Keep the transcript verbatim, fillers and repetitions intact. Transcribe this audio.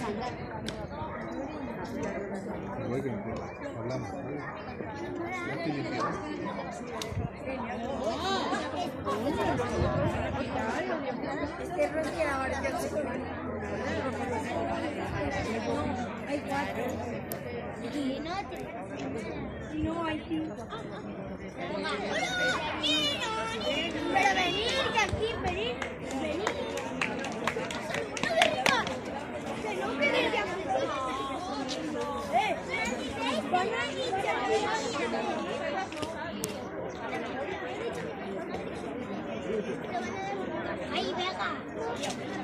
Luego hablamos. Hay cuatro. No, hay cinco. Pero venir de aquí, venir, venir. Que no venir de aquí. Eh, van a ir de aquí. Ahí, venga.